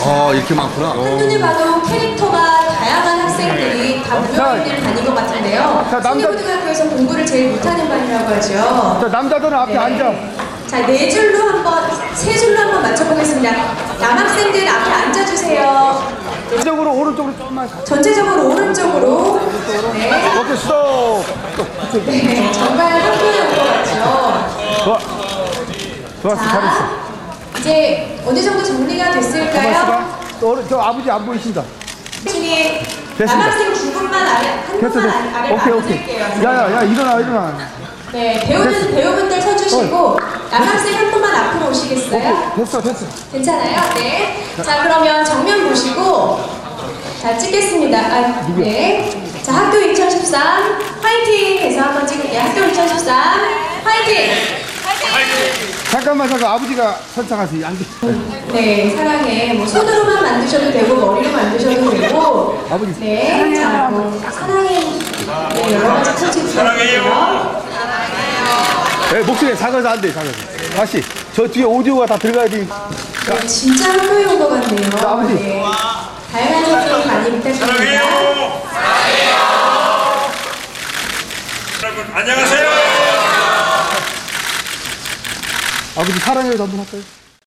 이렇게 많구나. 한눈에 봐도 캐릭터가 다양한 학생들이 다 무용학년을 다닌 것 같은데요. 승리고등학교에서 공부를 제일 못하는 반이라고 하죠. 자, 남자들은 앞에 앉아. 자, 네 줄로 한번, 세 줄로 한번 맞춰보겠습니다. 남학생들 앞에 앉아주세요. 전체적으로 오른쪽으로 조금만. 전체적으로 오른쪽으로. 네. 오케이, 스톱. 네, 정말 학교에 온 것 같죠. 좋아. 좋았어, 잘했어. 이제 어느 정도 정리가 됐을까요? 저 아버지 안 보이신다. 중에 됐습니다. 남학생 두 분만 아래, 한 됐어, 분만 됐어. 아래 오케이. 앉을게요. 야, 일어나. 네, 배우분들 서주시고 남학생 한 분만 앞으로 오시겠어요? 됐어. 괜찮아요? 네. 자, 그러면 정면 보시고 자, 찍겠습니다. 네. 자, 학교 2013 화이팅 해서 한번 찍을게요. 학교 2013 화이팅! 잠깐만, 아버지가 선창하세요. 안 돼. 네, 사랑해. 뭐 손으로만 만드셔도 되고 머리로 만드셔도 되고. 아버지. 네, 자, 뭐 사랑해. 네, 여러 가지 코치 부탁드려요. 네, 목소리 작아서 안 돼, 다시. 저 뒤에 오디오가 다 들어가야 돼. 네, 진짜 학교에 온 것 같네요. 자, 아버지. 네. 다양한 활동 많이 부탁드립니다. 사랑해요. 여러분 안녕하세요. 아버지 사랑해요 한번 할까요?